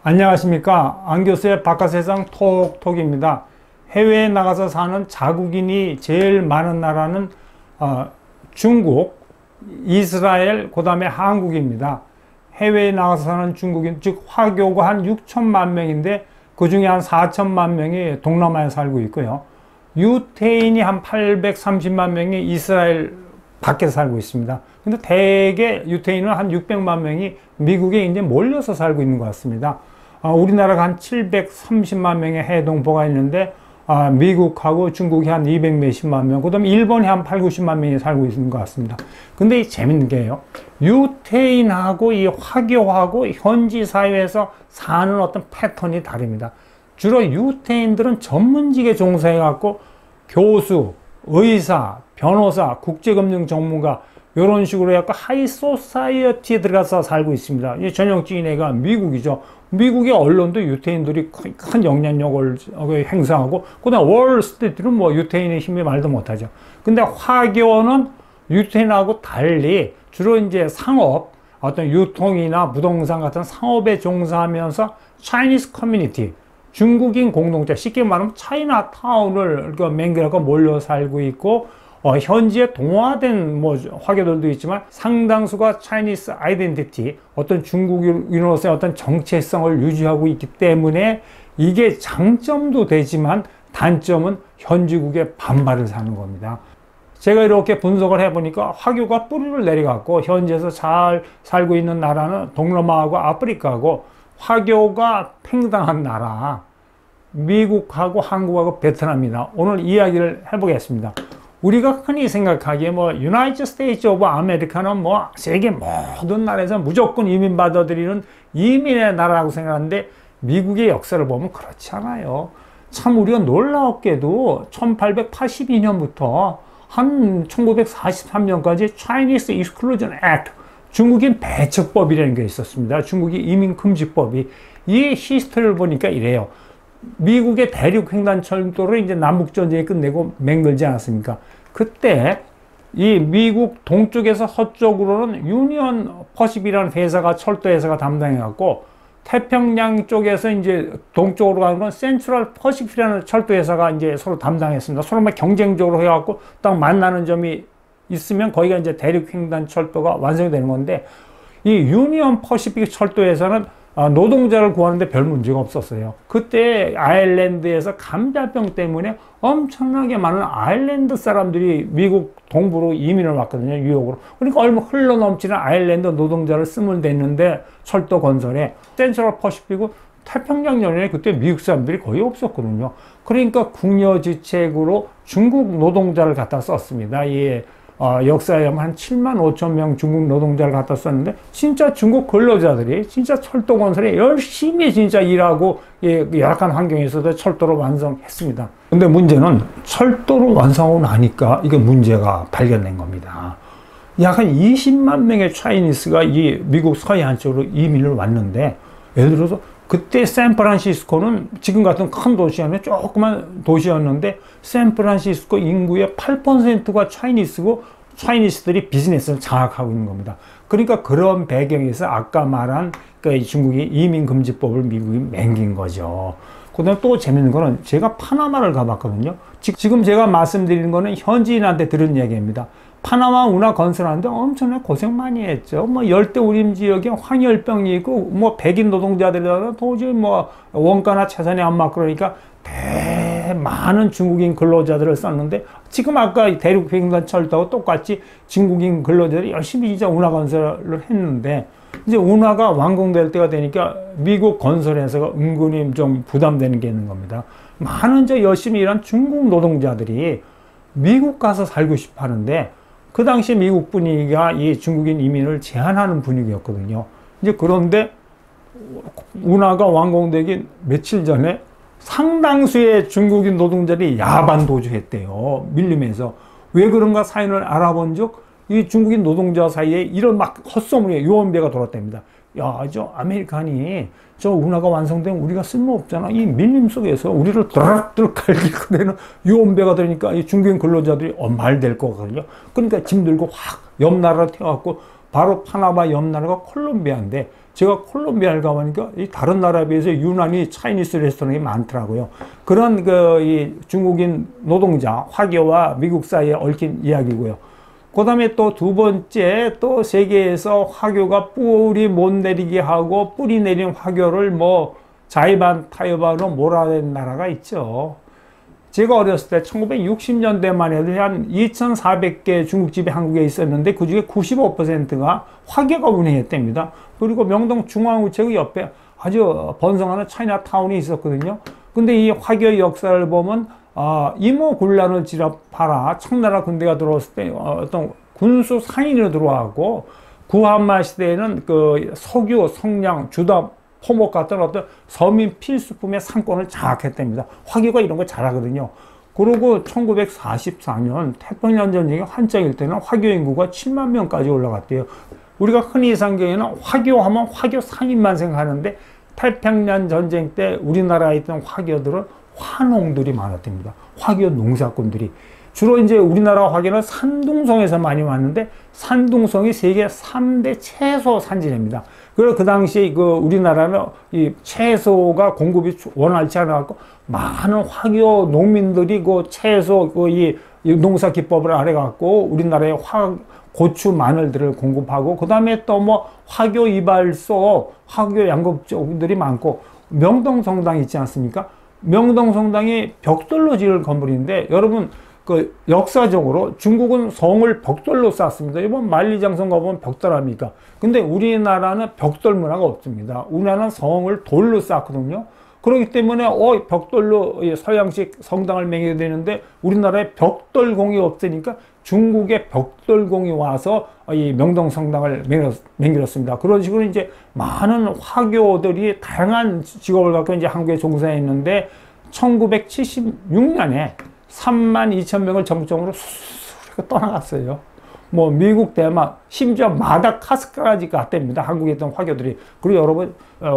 안녕하십니까. 안교수의 바깥세상 톡톡입니다. 해외에 나가서 사는 자국인이 제일 많은 나라는 중국, 이스라엘, 그 다음에 한국입니다. 해외에 나가서 사는 중국인, 즉 화교가 한 6천만 명인데 그 중에 한 4천만 명이 동남아에 살고 있고요. 유태인이 한 830만 명이 이스라엘 밖에 살고 있습니다. 근데 대개 유태인은 한 600만 명이 미국에 이제 몰려서 살고 있는 것 같습니다. 우리나라가 한 730만 명의 해동포가 있는데 미국하고 중국이 한 200 몇십만 명, 그 다음에 일본이 한 8, 90만 명이 살고 있는 것 같습니다. 근데 재밌는 게요, 유태인하고 이 화교하고 현지 사회에서 사는 어떤 패턴이 다릅니다. 주로 유태인들은 전문직에 종사해갖고 교수, 의사, 변호사, 국제금융 전문가 이런 식으로 해갖고 하이 소사이어티에 들어가서 살고 있습니다. 이 전형적인 애가 미국이죠. 미국의 언론도 유태인들이 큰 영향력을 행사하고, 그 다음 월스트리트는 뭐 유태인의 힘이 말도 못하죠. 근데 화교는 유태인하고 달리 주로 이제 상업, 어떤 유통이나 부동산 같은 상업에 종사하면서 차이니스 커뮤니티, 중국인 공동체, 쉽게 말하면 차이나타운을 맹글하고 몰려 살고 있고, 현지에 동화된 화교들도 있지만 상당수가 차이니스 아이덴티티, 어떤 중국인으로서의 어떤 정체성을 유지하고 있기 때문에 이게 장점도 되지만 단점은 현지국의 반발을 사는 겁니다. 제가 이렇게 분석을 해보니까 화교가 뿌리를 내려갖고 현지에서 잘 살고 있는 나라는 동남아하고 아프리카하고, 화교가 팽당한 나라 미국하고 한국하고 베트남입니다. 오늘 이야기를 해보겠습니다. 우리가 흔히 생각하기에 유나이티드 스테이츠 오브 아메리카는 세계 모든 나라에서 무조건 이민 받아들이는 이민의 나라라고 생각하는데, 미국의 역사를 보면 그렇지 않아요. 참 우리가 놀랍게도 1882년부터 한 1943년까지 Chinese Exclusion Act, 중국인 배척법이라는 게 있었습니다. 중국인 이민금지법이. 이 히스토리를 보니까 이래요. 미국의 대륙 횡단철도를 이제 남북전쟁이 끝내고 맹글지 않았습니까? 그때 이 미국 동쪽에서 서쪽으로는 유니언 퍼시픽이라는 회사가, 철도 회사가 담당해갖고, 태평양 쪽에서 이제 동쪽으로 가는 건 센트럴 퍼시픽이라는 철도 회사가 이제 서로 담당했습니다. 서로 막 경쟁적으로 해갖고 딱 만나는 점이 있으면 거기가 이제 대륙 횡단철도가 완성이 되는 건데, 이 유니언 퍼시픽 철도 회사는 노동자를 구하는데 별 문제가 없었어요. 그때 아일랜드에서 감자병 때문에 엄청나게 많은 아일랜드 사람들이 미국 동부로 이민을 왔거든요, 뉴욕으로. 그러니까 얼마 흘러넘치는 아일랜드 노동자를 쓰면 됐는데, 철도 건설에 센트럴 퍼시픽은 태평양 연안에 그때 미국 사람들이 거의 없었거든요. 그러니까 궁여지책으로 중국 노동자를 갖다 썼습니다. 예. 역사에 한 7만 5천 명 중국 노동자를 갖다 썼는데, 진짜 중국 근로자들이 진짜 철도 건설에 열심히 진짜 일하고, 열악한 환경에서도 철도를 완성했습니다. 근데 문제는 철도를 완성하고 나니까 이게 문제가 발견된 겁니다. 약 한 20만 명의 차이니스가 이 미국 서해안 쪽으로 이민을 왔는데, 예를 들어서 그때 샌프란시스코는 지금 같은 큰 도시 아니면 조그만 도시였는데, 샌프란시스코 인구의 8%가 차이니스고, 차이니스들이 비즈니스를 장악하고 있는 겁니다. 그러니까 그런 배경에서 아까 말한 중국이 이민금지법을 미국이 맹긴 거죠. 그 다음에 또 재밌는 거는, 제가 파나마를 가봤거든요. 지금 제가 말씀드리는 거는 현지인한테 들은 얘기입니다. 파나마 운하 건설하는데 엄청나게 고생 많이 했죠. 열대우림 지역에 황열병이 있고, 백인 노동자들이라 도저히 원가나 채산이 안 맞고, 그러니까 많은 중국인 근로자들을 썼는데, 지금 아까 대륙 횡단철도하고 똑같이 중국인 근로자들이 열심히 진짜 운하 건설을 했는데, 이제 운하가 완공될 때가 되니까 미국 건설회사가 은근히 좀 부담되는 게 있는 겁니다. 많은 열심히 일한 중국 노동자들이 미국 가서 살고 싶어 하는데, 그 당시 미국 분위기가 이 중국인 이민을 제한하는 분위기였거든요. 이제 그런데 운하가 완공되기 며칠 전에 상당수의 중국인 노동자들이 야반 도주했대요. 밀리면서. 왜 그런가 사연을 알아본 적, 이 중국인 노동자 사이에 이런 헛소문이, 유언비어가 돌았답니다. 야, 저 아메리칸이 저 운하가 완성되면 우리가 쓸모없잖아. 이 밀림 속에서 우리를 드락드락 갈기고 되는 유언비어가 되니까 이 중국인 근로자들이 말될 거거든요. 그러니까 짐 들고 확 옆 나라로 튀어갖고 바로 파나마 옆 나라가 콜롬비아인데, 제가 콜롬비아를 가보니까 이 다른 나라에 비해서 유난히 차이니스 레스토랑이 많더라고요. 그런 이 중국인 노동자, 화교와 미국 사이에 얽힌 이야기고요. 그 다음에 또 두 번째, 또 세계에서 화교가 뿌리 못 내리게 하고 뿌리 내린 화교를 뭐 자의반 타의반으로 몰아낸 나라가 있죠. 제가 어렸을 때 1960년대만 해도 한 2,400개 중국집이 한국에 있었는데 그 중에 95%가 화교가 운행했답니다. 그리고 명동 중앙우체국 옆에 아주 번성하는 차이나타운이 있었거든요. 근데 이 화교의 역사를 보면 이모군란을 지รับ하라, 청나라 군대가 들어왔을 때 어떤 군수 상인으로 들어와고, 구한말 시대에는 그 석유, 성냥, 주담, 포목 같은 어떤 서민 필수품의 상권을 장악했답니다. 화교가 이런 거 잘하거든요. 그리고 1944년 태평양 전쟁이 한창일 때는 화교 인구가 7만 명까지 올라갔대요. 우리가 흔히 상경에는 화교하면 화교 상인만 생각하는데, 태평양 전쟁 때 우리나라에 있던 화교들은 화농들이 많았답니다. 화교 농사꾼들이. 주로 이제 우리나라 화교는 산둥성에서 많이 왔는데, 산둥성이 세계 3대 채소 산지입니다. 그래서 그 당시에 우리나라는 이 채소가 공급이 원활치 않아갖고 많은 화교 농민들이 채소 이 농사 기법을 알아갖고 우리나라에 고추, 마늘들을 공급하고, 그 다음에 또 뭐 화교 이발소, 화교 양급종들이 많고, 명동성당 있지 않습니까? 명동성당이 벽돌로 지을 건물인데, 여러분 역사적으로 중국은 성을 벽돌로 쌓습니다. 이번 만리장성 가보면 벽돌 아닙니까? 근데 우리나라는 벽돌 문화가 없습니다. 우리나라는 성을 돌로 쌓거든요. 그렇기 때문에 벽돌로 서양식 성당을 맹해야 되는데, 우리나라에 벽돌공이 없으니까 중국의 벽돌공이 와서 이 명동성당을 맹글었습니다. 그런 식으로 이제 많은 화교들이 다양한 직업을 갖고 이제 한국에 종사했는데, 1976년에 32,000명을 전국적으로 수수수수 떠나갔어요. 뭐 미국, 대만, 심지어 마다가스카르까지 갔답니다. 한국에 있던 화교들이. 그리고 여러분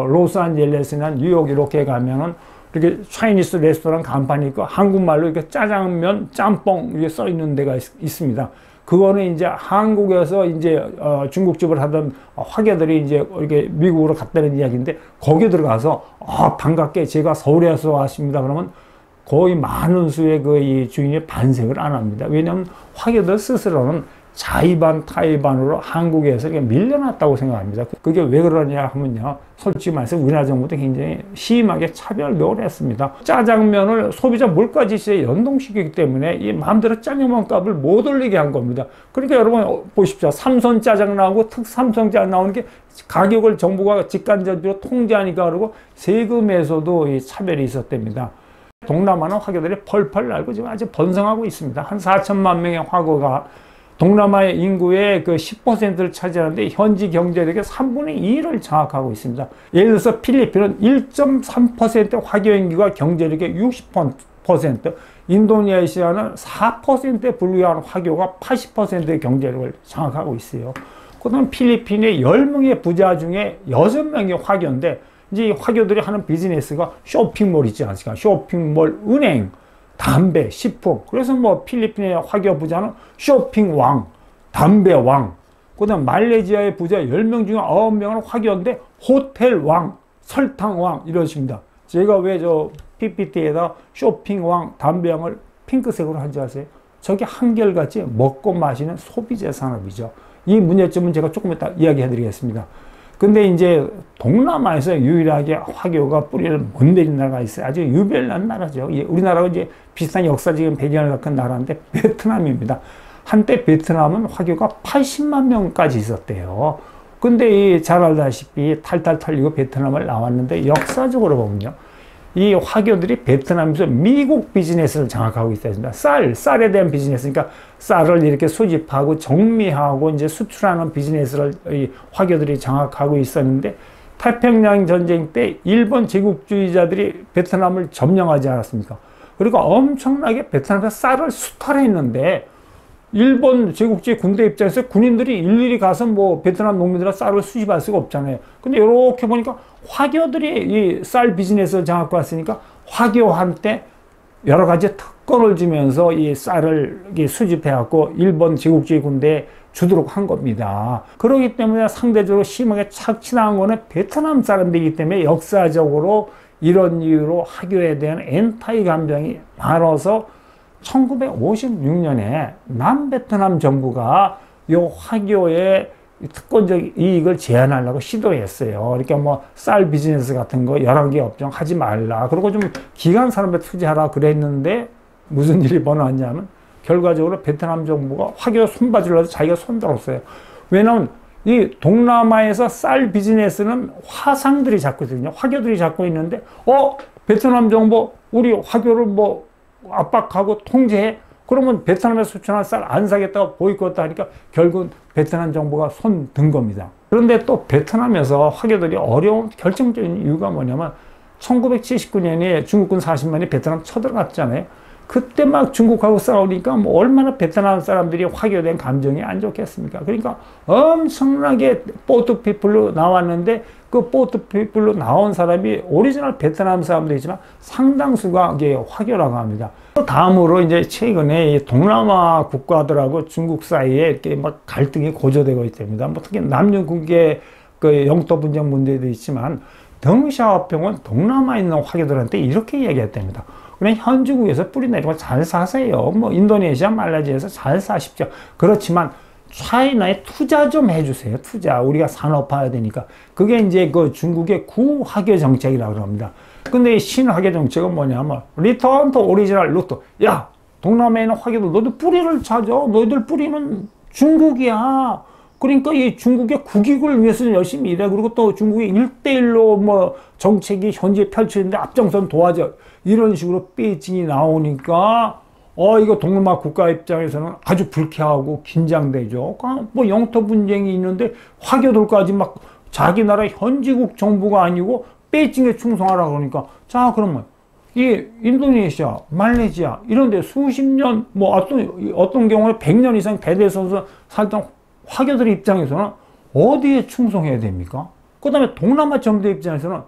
로스앤젤레스나 뉴욕 이렇게 가면은 이렇게 차이니스 레스토랑 간판이 있고 한국말로 이렇게 짜장면, 짬뽕 이렇게 써 있는 데가 있습니다. 그거는 이제 한국에서 이제 중국집을 하던 화교들이 이제 이렇게 미국으로 갔다는 이야기인데, 거기 들어가서 반갑게 제가 서울에서 왔습니다 그러면 거의 많은 수의 이 주인이 반색을 안 합니다. 왜냐하면 화교들 스스로는 자의반 타의반으로 한국에서 밀려났다고 생각합니다. 그게 왜 그러냐 하면요, 솔직히 말해서 우리나라 정부도 굉장히 심하게 차별명을 했습니다. 짜장면을 소비자 물가지수에 연동시키기 때문에 이 마음대로 짜장면 값을 못 올리게 한 겁니다. 그러니까 여러분 보십시오. 삼선 짜장 나오고 특삼선 짜장 나오는 게 가격을 정부가 직간접적으로 통제하니까 그러고, 세금에서도 이 차별이 있었답니다. 동남아는 화교들이 펄펄 날고 지금 아주 번성하고 있습니다. 한 4천만 명의 화교가 동남아의 인구의 10%를 차지하는데, 현지 경제력의 3분의 2를 장악하고 있습니다. 예를 들어서 필리핀은 1.3% 화교 인구가 경제력의 60%, 인도네시아는 4%에 불과한 화교가 80%의 경제력을 장악하고 있어요. 그다음 필리핀의 10명의 부자 중에 6명이 화교인데, 이제 화교들이 하는 비즈니스가 쇼핑몰 있지 않습니까? 쇼핑몰, 은행, 담배, 식품. 그래서 뭐 필리핀의 화교 부자는 쇼핑왕, 담배왕. 그다음 말레이시아의 부자 10명 중에 9명은 화교인데 호텔왕, 설탕왕 이러십니다. 제가 왜 저 PPT에다 쇼핑왕, 담배왕을 핑크색으로 한지 아세요? 저게 한결같이 먹고 마시는 소비재 산업이죠. 이 문제점은 제가 조금 이따 이야기해 드리겠습니다. 근데 이제 동남아에서 유일하게 화교가 뿌리를 못 내린 나라가 있어요. 아주 유별난 나라죠. 우리나라가 이제 비슷한 역사적인 배경을 갖은 나라인데 베트남입니다. 한때 베트남은 화교가 80만 명까지 있었대요. 근데 잘 알다시피 탈탈 털리고 베트남을 나왔는데, 역사적으로 보면요, 이 화교들이 베트남에서 미국 비즈니스를 장악하고 있습니다. 쌀에 대한 비즈니스, 그러니까 쌀을 이렇게 수집하고 정미하고 이제 수출하는 비즈니스를 이 화교들이 장악하고 있었는데, 태평양 전쟁 때 일본 제국주의자들이 베트남을 점령하지 않았습니까? 그리고 엄청나게 베트남에서 쌀을 수탈했는데, 일본 제국주의 군대 입장에서 군인들이 일일이 가서 뭐 베트남 농민들한테 쌀을 수집할 수가 없잖아요. 근데 이렇게 보니까 화교들이 이 쌀 비즈니스를 장악하고 왔으니까 화교한테 여러 가지 특권을 주면서 이 쌀을 수집해갖고 일본 제국주의 군대에 주도록 한 겁니다. 그렇기 때문에 상대적으로 심하게 착취당한 거는 베트남 사람들이기 때문에 역사적으로 이런 이유로 화교에 대한 엔타이 감정이 많아서 1956년에 남베트남 정부가 이 화교의 특권적 이익을 제한하려고 시도했어요. 그러니까 뭐 쌀 비즈니스 같은 거 11개 업종 하지 말라. 그리고 좀 기간 산업에 투자하라 그랬는데 무슨 일이 벌어졌냐면 결과적으로 베트남 정부가 화교 손봐주려고 자기가 손들었어요. 왜냐하면 이 동남아에서 쌀 비즈니스는 화상들이 잡고 있거든요. 화교들이 잡고 있는데 베트남 정부 우리 화교를 뭐 압박하고 통제해. 그러면 베트남에서 수출한 쌀 안 사겠다고 보이콧 하니까 결국은 베트남 정부가 손 든 겁니다. 그런데 또 베트남에서 화교들이 어려운 결정적인 이유가 뭐냐면 1979년에 중국군 40만이 베트남 쳐들어갔잖아요. 그때 막 중국하고 싸우니까 뭐 얼마나 베트남 사람들이 화교된 감정이 안 좋겠습니까? 그러니까 엄청나게 보트 피플로 나왔는데 그 보트 피플로 나온 사람이 오리지널 베트남 사람들이지만 상당수가 이게 화교라고 합니다. 다음으로 이제 최근에 동남아 국가들하고 중국 사이에 이렇게 막 갈등이 고조되고 있답니다. 뭐 특히 남중국의 그 영토 분쟁 문제도 있지만 덩샤오핑은 동남아에 있는 화교들한테 이렇게 이야기했답니다. 그냥 현지국에서 뿌리 내리고 잘 사세요. 뭐 인도네시아, 말레이시아에서 잘 사십시오. 그렇지만 차이나에 투자 좀 해주세요. 투자. 우리가 산업화해야 되니까. 그게 이제 그 중국의 구화교 정책이라고 합니다. 근데 이 신화교 정책은 뭐냐면 리턴 투 오리지널 루트. 야, 동남아에 있는 화교들 너도 뿌리를 찾아. 너희들 뿌리는 중국이야. 그러니까 이 중국의 국익을 위해서 열심히 일해. 그리고 또 중국이 1대1로 뭐 정책이 현재 펼치는데 앞장선 도와줘. 이런 식으로 베이징이 나오니까 이거 동남아 국가 입장에서는 아주 불쾌하고 긴장되죠. 뭐 영토 분쟁이 있는데 화교들까지 막 자기 나라 현지국 정부가 아니고 베이징에 충성하라 그러니까 자 그러면 이 인도네시아, 말레이시아 이런 데 수십 년 뭐 어떤 경우에 100년 이상 대대에서 살던 화교들 입장에서는 어디에 충성해야 됩니까? 그 다음에 동남아 정부 입장에서는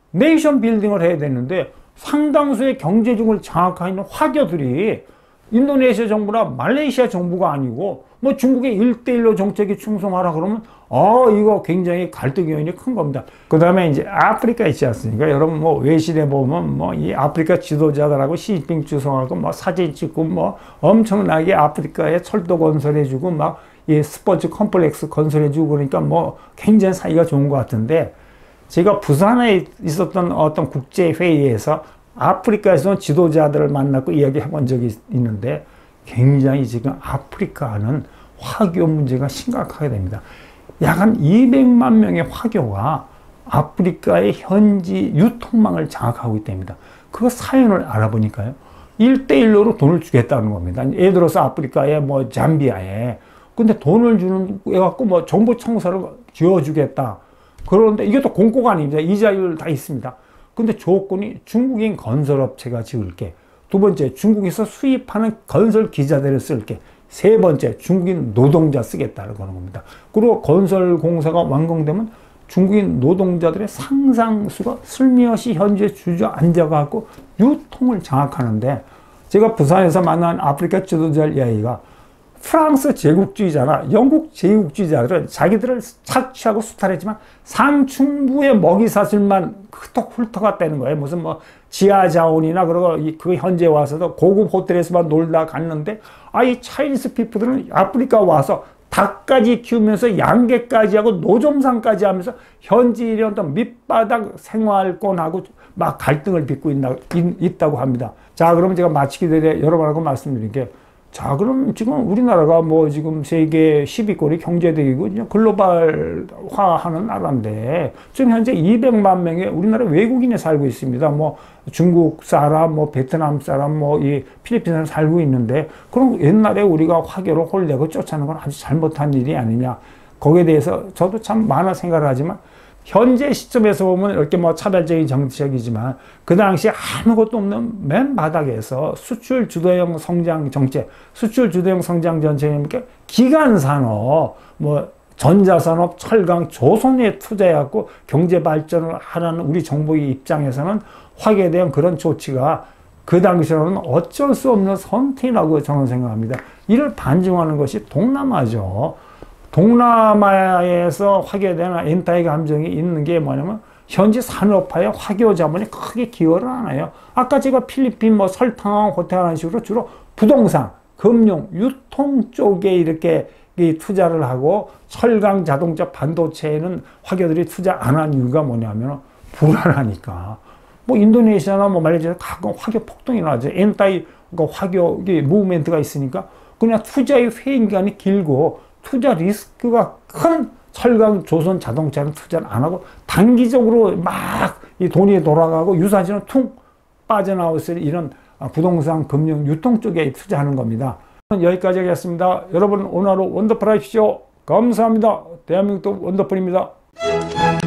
네이션 빌딩을 해야 되는데 상당수의 경제중을 장악하고 있는 화교들이 인도네시아 정부나 말레이시아 정부가 아니고 뭐 중국의 1대1로 정책에 충성하라 그러면 이거 굉장히 갈등 요인이 큰 겁니다. 그 다음에 이제 아프리카 있지 않습니까? 여러분 뭐 외신에 보면 뭐 이 아프리카 지도자들하고 시진핑 주석하고 뭐 사진 찍고 뭐 엄청나게 아프리카에 철도 건설해주고 막 이 스포츠 컴플렉스 건설해주고 그러니까 뭐 굉장히 사이가 좋은 것 같은데 제가 부산에 있었던 어떤 국제회의에서 아프리카에서 지도자들을 만났고 이야기해 본 적이 있는데 굉장히 지금 아프리카는 화교 문제가 심각하게 됩니다. 약 한 200만 명의 화교가 아프리카의 현지 유통망을 장악하고 있답니다. 그 사연을 알아보니까요. 1대1로 돈을 주겠다는 겁니다. 예를 들어서 아프리카의 뭐 잠비아에 근데 돈을 주는 애 갖고 뭐 정부 청사를 지어주겠다. 그런데 이게 또 공고가 아닙니다. 이자율 다 있습니다. 근데 조건이 중국인 건설업체가 지을게. 두 번째, 중국에서 수입하는 건설 기자들을 쓸게. 세 번째, 중국인 노동자 쓰겠다는 겁니다. 그리고 건설공사가 완공되면 중국인 노동자들의 상당수가 슬며시 현지에 주저앉아갖고 유통을 장악하는데 제가 부산에서 만난 아프리카 지도자의 이야기가 프랑스 제국주의자나 영국 제국주의자들은 자기들을 착취하고 수탈했지만 상층부의 먹이사슬만 훑어갔다는 거예요. 무슨 뭐 지하자원이나 그러고 그 현지에 와서도 고급 호텔에서만 놀다 갔는데 이 차이니스 피플들은 아프리카 와서 닭까지 키우면서 양계까지 하고 노점상까지 하면서 현지 이런 어떤 밑바닥 생활권하고 막 갈등을 빚고 있다고 합니다. 자, 그러면 제가 마치기 전에 여러분하고 말씀드린 게 자, 그럼 지금 우리나라가 뭐 지금 세계 10위권의 경제대국이고 글로벌화하는 나라인데 지금 현재 200만 명의 우리나라 외국인이 살고 있습니다. 뭐 중국 사람, 뭐 베트남 사람, 뭐 이 필리핀 사람 살고 있는데 그럼 옛날에 우리가 화교를 홀내고 쫓아는 건 아주 잘못한 일이 아니냐. 거기에 대해서 저도 참 많은 생각을 하지만 현재 시점에서 보면 이렇게 뭐 차별적인 정책이지만 그 당시 아무것도 없는 맨 바닥에서 수출 주도형 성장 정책, 수출 주도형 성장 정책이니까 기간 산업, 뭐 전자산업, 철강, 조선에 투자해갖고 경제 발전을 하라는 우리 정부의 입장에서는 화교에 대한 그런 조치가 그 당시로는 어쩔 수 없는 선택이라고 저는 생각합니다. 이를 반증하는 것이 동남아죠. 동남아에서 화교되는 엔타이 감정이 있는 게 뭐냐면 현지 산업화에 화교 자본이 크게 기여를 안 해요. 아까 제가 필리핀 뭐 설탕, 호텔 하는 식으로 주로 부동산, 금융, 유통 쪽에 이렇게 투자를 하고 철강, 자동차, 반도체에는 화교들이 투자 안 한 이유가 뭐냐면 불안하니까. 뭐 인도네시아나 뭐 말레이시아 가끔 화교 폭동이 나죠. 엔타이 화교 무브멘트가 있으니까 그냥 투자의 회행 기간이 길고 투자 리스크가 큰 철강, 조선, 자동차는 투자를 안 하고 단기적으로 막 이 돈이 돌아가고 유사시는 퉁 빠져나올 수 있는 이런 부동산, 금융, 유통 쪽에 투자하는 겁니다. 여기까지 하겠습니다. 여러분 오늘 하루 원더풀 하십시오. 감사합니다. 대한민국도 원더풀입니다.